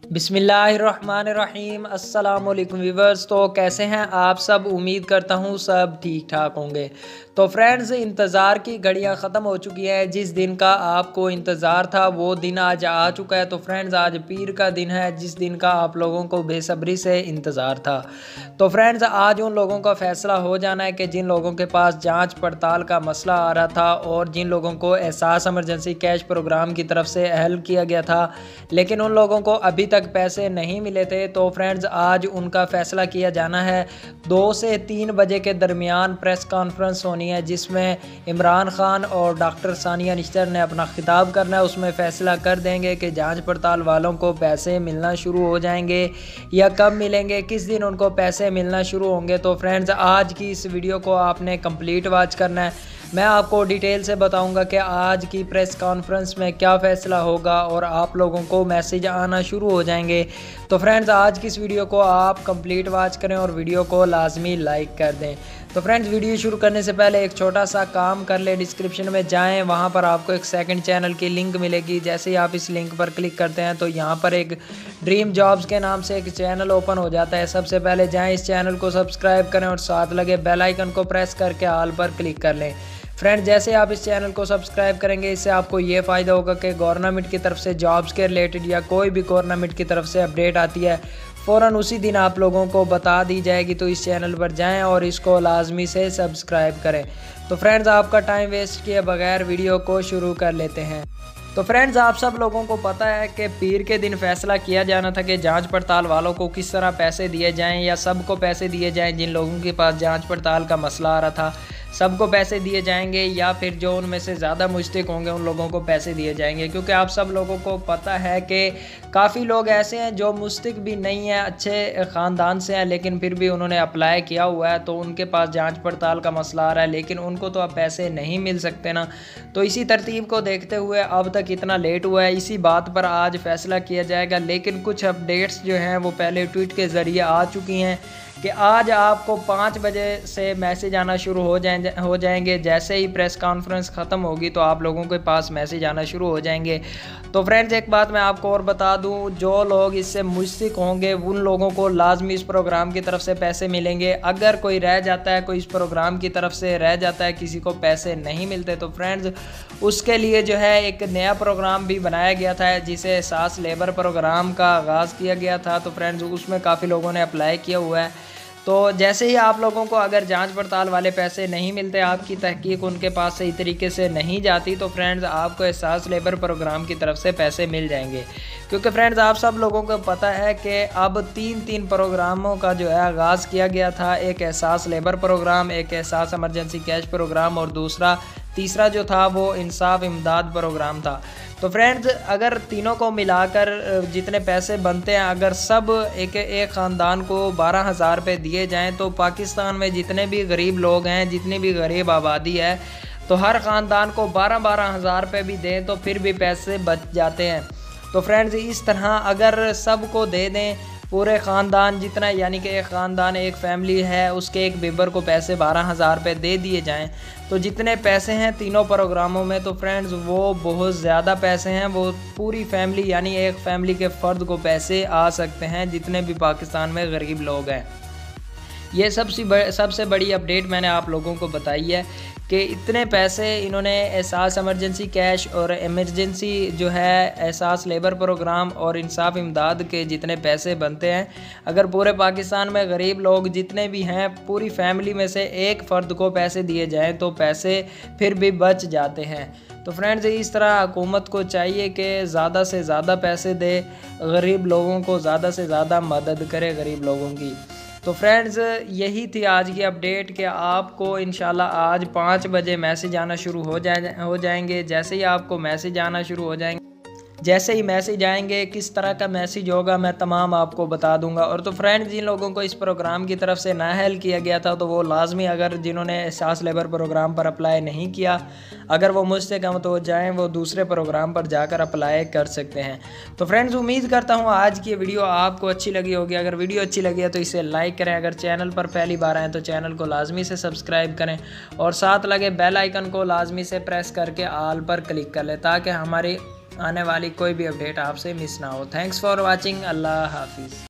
बिस्मिल्लाहिर्रहमानिर्रहीम अस्सलाम वालेकुम व्यूवर्स। तो कैसे हैं आप सब? उम्मीद करता हूँ सब ठीक ठाक होंगे। तो फ्रेंड्स, इंतज़ार की घड़ियाँ ख़त्म हो चुकी हैं। जिस दिन का आपको इंतज़ार था वो दिन आज आ चुका है। तो फ्रेंड्स, आज पीर का दिन है जिस दिन का आप लोगों को बेसब्री से इंतज़ार था। तो फ्रेंड्स, आज उन लोगों का फ़ैसला हो जाना है कि जिन लोगों के पास जांच पड़ताल का मसला आ रहा था और जिन लोगों को एहसास इमरजेंसी कैश प्रोग्राम की तरफ से हेल्प किया गया था, लेकिन उन लोगों को अभी तक पैसे नहीं मिले थे। तो फ्रेंड्स, आज उनका फ़ैसला किया जाना है। 2 से 3 बजे के दरमियान प्रेस कॉन्फ्रेंस होनी है जिसमें इमरान खान और डॉक्टर सानिया निश्तर ने अपना खिताब करना है। उसमें फ़ैसला कर देंगे कि जांच पड़ताल वालों को पैसे मिलना शुरू हो जाएंगे या कब मिलेंगे, किस दिन उनको पैसे मिलना शुरू होंगे। तो फ्रेंड्स, आज की इस वीडियो को आपने कंप्लीट वॉच करना है। मैं आपको डिटेल से बताऊंगा कि आज की प्रेस कॉन्फ्रेंस में क्या फ़ैसला होगा और आप लोगों को मैसेज आना शुरू हो जाएंगे। तो फ्रेंड्स, आज की इस वीडियो को आप कंप्लीट वॉच करें और वीडियो को लाजमी लाइक कर दें। तो फ्रेंड्स, वीडियो शुरू करने से पहले एक छोटा सा काम कर ले, डिस्क्रिप्शन में जाएं, वहां पर आपको एक सेकंड चैनल की लिंक मिलेगी। जैसे ही आप इस लिंक पर क्लिक करते हैं तो यहां पर एक ड्रीम जॉब्स के नाम से एक चैनल ओपन हो जाता है। सबसे पहले जाएं, इस चैनल को सब्सक्राइब करें और साथ लगे बेल आइकन को प्रेस करके ऑल पर क्लिक कर लें। फ्रेंड्स, जैसे आप इस चैनल को सब्सक्राइब करेंगे, इससे आपको ये फ़ायदा होगा कि गवर्नमेंट की तरफ से जॉब्स के रिलेटेड या कोई भी गवर्नमेंट की तरफ से अपडेट आती है फ़ौरन उसी दिन आप लोगों को बता दी जाएगी। तो इस चैनल पर जाएं और इसको लाजमी से सब्सक्राइब करें। तो फ्रेंड्स, आपका टाइम वेस्ट किए बगैर वीडियो को शुरू कर लेते हैं। तो फ्रेंड्स, आप सब लोगों को पता है कि पीर के दिन फैसला किया जाना था कि जांच पड़ताल वालों को किस तरह पैसे दिए जाएं या सबको पैसे दिए जाएं। जिन लोगों के पास जांच पड़ताल का मसला आ रहा था सबको पैसे दिए जाएंगे या फिर जो उनमें से ज़्यादा मुश्तिक होंगे उन लोगों को पैसे दिए जाएंगे। क्योंकि आप सब लोगों को पता है कि काफ़ी लोग ऐसे हैं जो मुश्तिक भी नहीं हैं, अच्छे ख़ानदान से हैं, लेकिन फिर भी उन्होंने अप्लाई किया हुआ है तो उनके पास जांच पड़ताल का मसला आ रहा है, लेकिन उनको तो अब पैसे नहीं मिल सकते ना। तो इसी तरतीब को देखते हुए अब तक इतना लेट हुआ है, इसी बात पर आज फैसला किया जाएगा। लेकिन कुछ अपडेट्स जो हैं वो पहले ट्वीट के ज़रिए आ चुकी हैं कि आज आपको 5 बजे से मैसेज आना शुरू हो जाएंगे। जैसे ही प्रेस कॉन्फ्रेंस ख़त्म होगी तो आप लोगों के पास मैसेज आना शुरू हो जाएंगे। तो फ्रेंड्स, एक बात मैं आपको और बता दूं, जो लोग इससे मुश्तिक होंगे उन लोगों को लाजमी इस प्रोग्राम की तरफ से पैसे मिलेंगे। अगर कोई रह जाता है, कोई इस प्रोग्राम की तरफ से रह जाता है, किसी को पैसे नहीं मिलते, तो फ्रेंड्स उसके लिए जो है एक नया प्रोग्राम भी बनाया गया था जिसे एहसास लेबर प्रोग्राम का आगाज़ किया गया था। तो फ्रेंड्स, उसमें काफ़ी लोगों ने अप्लाई किया हुआ है। तो जैसे ही आप लोगों को अगर जांच पड़ताल वाले पैसे नहीं मिलते, आपकी तहकीक उनके पास सही तरीके से नहीं जाती, तो फ्रेंड्स आपको एहसास लेबर प्रोग्राम की तरफ से पैसे मिल जाएंगे। क्योंकि फ्रेंड्स, आप सब लोगों को पता है कि अब 3 प्रोग्रामों का जो है आगाज़ किया गया था। एक एहसास लेबर प्रोग्राम, एक एहसास इमरजेंसी कैश प्रोग्राम और तीसरा जो था वो इंसाफ इमदाद प्रोग्राम था। तो फ्रेंड्स, अगर तीनों को मिलाकर जितने पैसे बनते हैं, अगर सब एक ख़ानदान को 12,000 रुपये दिए जाएं, तो पाकिस्तान में जितने भी गरीब लोग हैं, जितनी भी गरीब आबादी है, तो हर ख़ानदान को 12,000 रुपये भी दें तो फिर भी पैसे बच जाते हैं। तो फ्रेंड्स, इस तरह अगर सबको दे दें, पूरे ख़ानदान जितना, यानी कि एक ख़ानदान, एक फैमिली है, उसके एक मेंबर को पैसे 12,000 रुपये दे दिए जाएं, तो जितने पैसे हैं तीनों प्रोग्रामों में, तो फ्रेंड्स वो बहुत ज़्यादा पैसे हैं। वो पूरी फैमिली, यानी एक फैमिली के फ़र्द को पैसे आ सकते हैं जितने भी पाकिस्तान में गरीब लोग हैं। ये सबसे बड़ी अपडेट मैंने आप लोगों को बताई है कि इतने पैसे इन्होंने एहसास इमरजेंसी कैश और इमरजेंसी जो है एहसास लेबर प्रोग्राम और इंसाफ इमदाद के जितने पैसे बनते हैं, अगर पूरे पाकिस्तान में गरीब लोग जितने भी हैं, पूरी फैमिली में से एक फ़र्द को पैसे दिए जाएं तो पैसे फिर भी बच जाते हैं। तो फ्रेंड्स, इस तरह हुकूमत को चाहिए कि ज़्यादा से ज़्यादा पैसे दे, गरीब लोगों को ज़्यादा से ज़्यादा मदद करे गरीब लोगों की। तो फ्रेंड्स, यही थी आज की अपडेट कि आपको इंशाल्लाह आज 5 बजे मैसेज आना शुरू हो जाएंगे। जैसे ही आपको मैसेज आना शुरू हो जाएंगे, जैसे ही मैसेज आएंगे, किस तरह का मैसेज होगा मैं तमाम आपको बता दूंगा। और तो फ्रेंड्स, जिन लोगों को इस प्रोग्राम की तरफ से नाअहल किया गया था तो वो लाजमी, अगर जिन्होंने एहसास लेबर प्रोग्राम पर अप्लाई नहीं किया, अगर वो मुझसे कम तो जाएं, वो दूसरे प्रोग्राम पर जाकर अप्लाई कर सकते हैं। तो फ्रेंड्स, उम्मीद करता हूँ आज की वीडियो आपको अच्छी लगी होगी। अगर वीडियो अच्छी लगी है तो इसे लाइक करें, अगर चैनल पर पहली बार आएँ तो चैनल को लाजमी से सब्सक्राइब करें और साथ लगे बेल आइकन को लाजमी से प्रेस करके ऑल पर क्लिक कर लें ताकि हमारी आने वाली कोई भी अपडेट आपसे मिस ना हो। Thanks for watching. अल्लाह हाफिज़।